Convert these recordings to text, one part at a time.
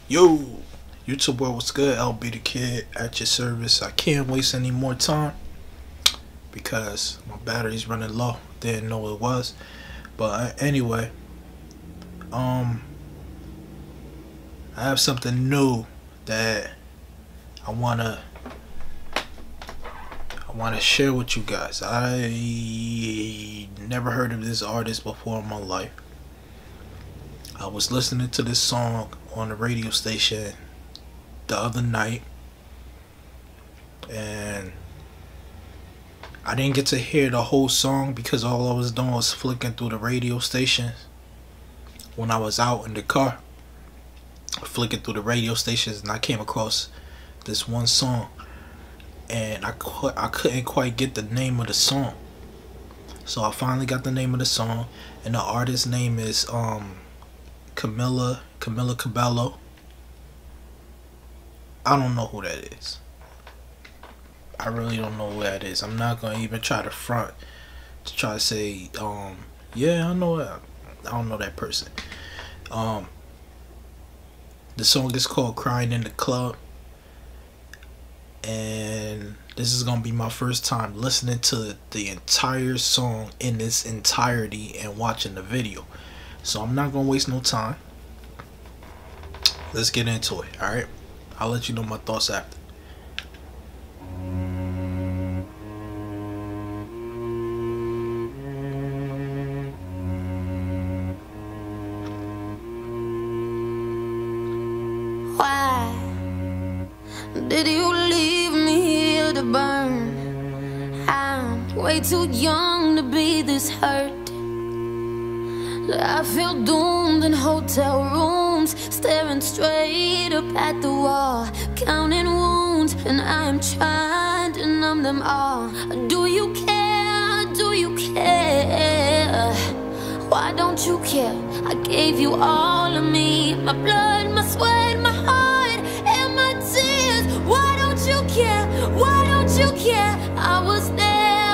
Yo, YouTube world, what's good? LB the Kid at your service. I can't waste any more time because my battery's running low. Didn't know it was, but anyway, I have something new that I wanna share with you guys. I never heard of this artist before in my life. I was listening to this song on the radio station the other night, and I didn't get to hear the whole song because all I was doing was flicking through the radio stations when I was out in the car, flicking through the radio stations, and I came across this one song, and I couldn't quite get the name of the song. So I finally got the name of the song, and the artist's name is Camila Cabello. I don't know who that is. I really don't know who that is. I'm not gonna even try to front to try to say yeah, I know it. I don't know that person. The song is called Crying in the Club, and this is gonna be my first time listening to the entire song in its entirety and watching the video. So I'm not gonna waste no time. Let's get into it. Alright, I'll let you know my thoughts after. Why did you leave me here to burn? I'm way too young to be this hurt. I feel doomed in hotel rooms, staring straight up at the wall, counting wounds, and I am trying to numb them all. Do you care? Do you care? Why don't you care? I gave you all of me, my blood, my sweat, my heart, and my tears. Why don't you care? Why don't you care? I was there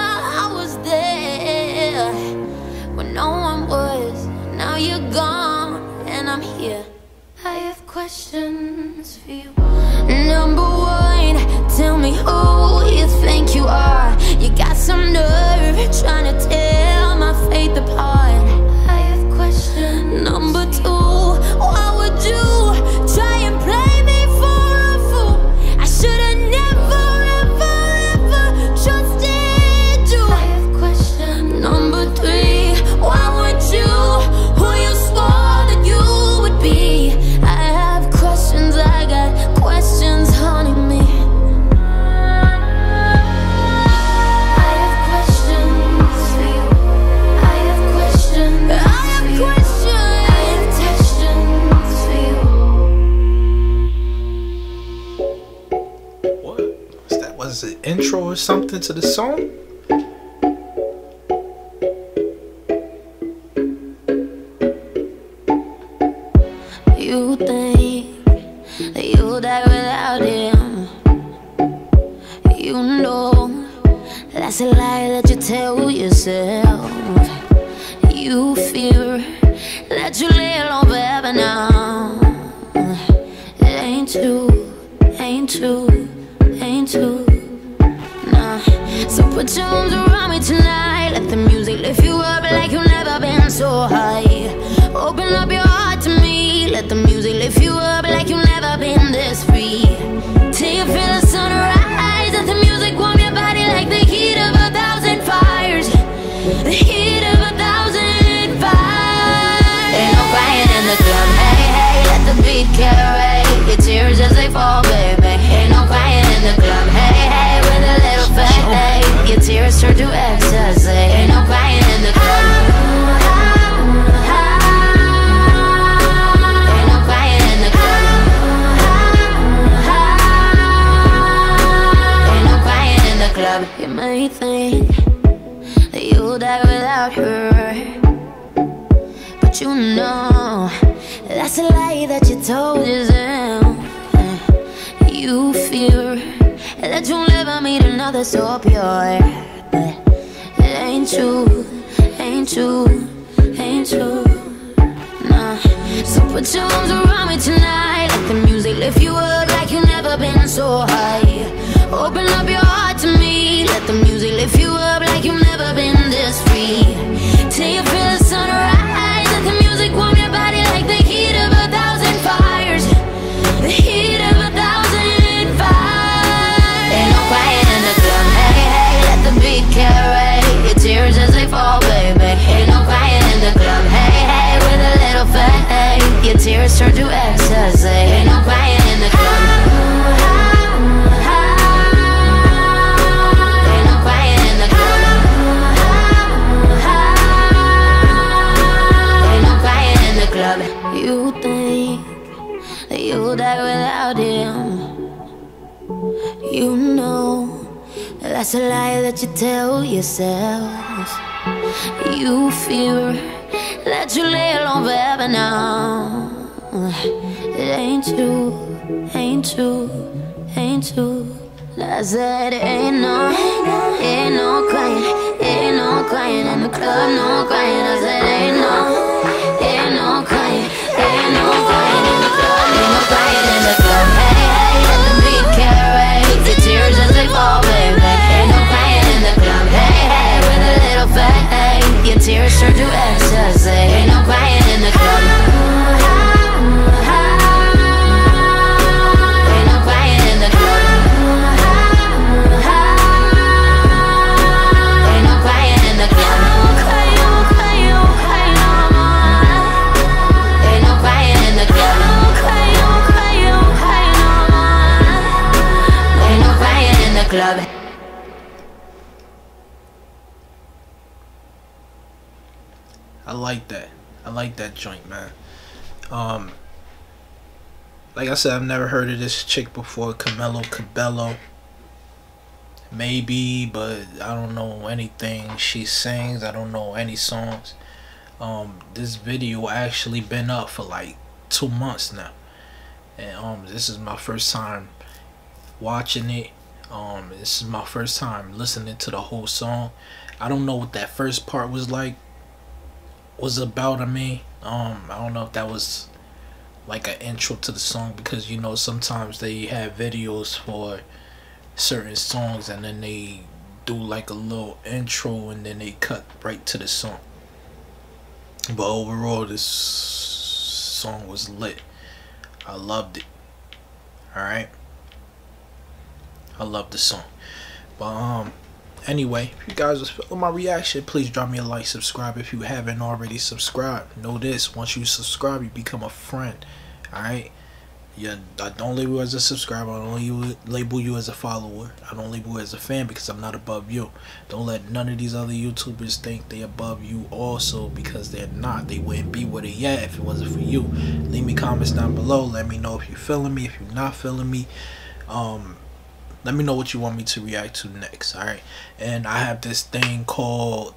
when no one was. Now you're gone and I'm here. I have questions for you. Number one, tell me who you think you are. You got some nerve trying to tear my faith apart. I have questions. Number two, why would you try and play me for a fool? I should've never, ever trusted you. I have questions. Number three, why would you, who you swore that you would be? I have questions, I got questions haunting me. I have questions for you. I have questions. I have questions. I have questions for you. What? Was it intro or something to the song? You think that you'll die without him. You know that's a lie that you tell yourself. You fear that you lay alone forever now. It ain't true, ain't true, ain't true. Nah. So put your arms around me tonight. Let the music lift you up like you've never been so high. Open up your heart to me. Let the music lift you up like you've never been this free. Till you feel the sunrise. Let the music warm your body like the heat of 1,000 fires. The heat of 1,000 fires. Ain't no crying in the club. Hey, hey, let the beat carry your tears as they fall, baby. Ain't no crying in the club. Hey, hey, with a little fat, hey, your tears turn to ecstasy. Ain't no crying in the club. You may think that you'll die without her, but you know that's a lie that you told yourself. You fear that you'll never meet another so pure, but it ain't true, ain't true, ain't true. Nah. So put your arms around me tonight. Let the so high. Open up your heart to me, let the music lift you up like you've never been this free. Till you feel the sunrise, let the music warm your body like the heat of 1,000 fires. The heat of 1,000 fires. Ain't no quiet in the club, hey, hey, let the beat carry your tears as they fall, baby. Ain't no quiet in the club, hey, hey, with a little faith, your tears turn to ecstasy. Ain't no quiet in the club. Ain't no quiet in the club. Ain't no quiet in the club. You think that you'll die without him. You know that's a lie that you tell yourself. You fear that you lay alone forever now. It ain't true, ain't true, ain't true. I said ain't no crying, ain't no crying in the club, no crying. I said ain't no crying, ain't no crying in the club, ain't no crying in the club. Hey, hey, let the beat carry your tears as they fall, baby. Ain't no crying in the club. Hey, hey, with a little faith, your tears turn to ecstasy. Ain't no crying in the club. Ain't no crying in the club. Ain't no crying in the club. Ain't no crying in the club. Ain't no crying in the club. I like that. I like that joint, man. Like I said, I've never heard of this chick before, Camila Cabello. Maybe, but I don't know anything she sings. I don't know any songs. This video actually been up for like 2 months now, and this is my first time watching it. This is my first time listening to the whole song. I don't know what that first part was about. I don't know if that was like an intro to the song, because you know sometimes they have videos for certain songs and then they do like a little intro and then they cut right to the song. But overall, this song was lit. I loved it. Alright, I love the song. But anyway, if you guys was feeling my reaction, please drop me a like, subscribe if you haven't already subscribed. Know this, once you subscribe, you become a friend. Alright? Yeah, I don't label you as a subscriber. I don't label you as a follower. I don't label you as a fan, because I'm not above you. Don't let none of these other YouTubers think they above you also, because they're not. They wouldn't be where they at if it wasn't for you. Leave me comments down below. Let me know if you're feeling me, if you're not feeling me. Let me know what you want me to react to next. Alright? And I have this thing called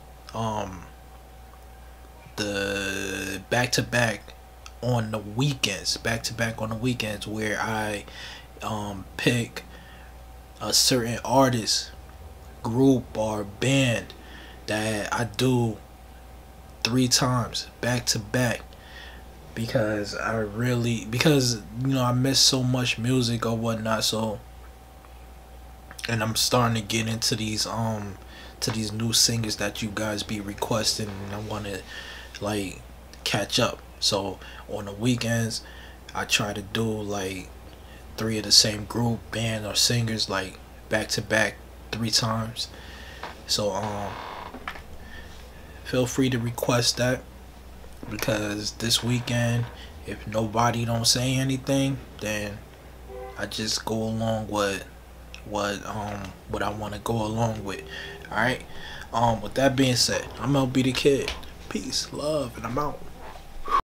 the back-to-back on the weekends, back-to-back on the weekends, where I pick a certain artist, group, or band that I do 3 times back-to-back, because you know I miss so much music or whatnot. So, and I'm starting to get into these new singers that you guys be requesting, and I want to like catch up. So on the weekends I try to do like 3 of the same group, band, or singers, like back to back 3 times. So feel free to request that, because this weekend, if nobody don't say anything, then I just go along with what I want to go along with. Alright, with that being said, I'm LB the Kid. Peace, love, and I'm out.